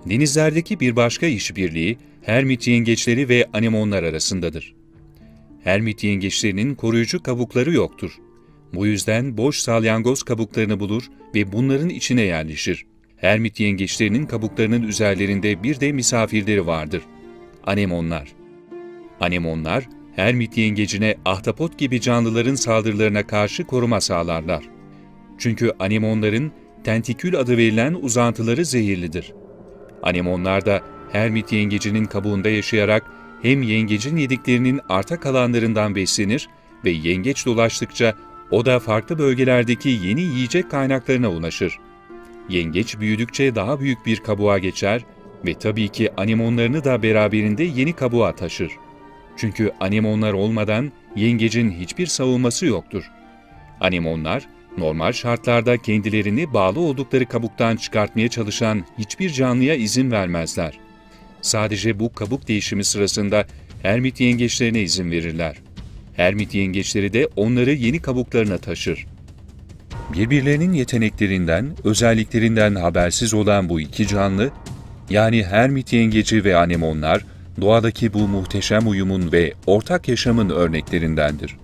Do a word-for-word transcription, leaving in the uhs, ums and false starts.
Denizlerdeki bir başka işbirliği, Hermit yengeçleri ve anemonlar arasındadır. Hermit yengeçlerinin koruyucu kabukları yoktur. Bu yüzden boş salyangoz kabuklarını bulur ve bunların içine yerleşir. Hermit yengeçlerinin kabuklarının üzerlerinde bir de misafirleri vardır. Anemonlar. Anemonlar, Hermit yengecine ahtapot gibi canlıların saldırılarına karşı koruma sağlarlar. Çünkü anemonların tentikül adı verilen uzantıları zehirlidir. Anemonlar da Hermit yengecinin kabuğunda yaşayarak hem yengecin yediklerinin arta kalanlarından beslenir ve yengeç dolaştıkça o da farklı bölgelerdeki yeni yiyecek kaynaklarına ulaşır. Yengeç büyüdükçe daha büyük bir kabuğa geçer ve tabii ki anemonlarını da beraberinde yeni kabuğa taşır. Çünkü anemonlar olmadan yengecin hiçbir savunması yoktur. Anemonlar, normal şartlarda kendilerini bağlı oldukları kabuktan çıkartmaya çalışan hiçbir canlıya izin vermezler. Sadece bu kabuk değişimi sırasında Hermit yengeçlerine izin verirler. Hermit yengeçleri de onları yeni kabuklarına taşır. Birbirlerinin yeteneklerinden, özelliklerinden habersiz olan bu iki canlı, yani Hermit yengeci ve anemonlar, doğadaki bu muhteşem uyumun ve ortak yaşamın örneklerindendir.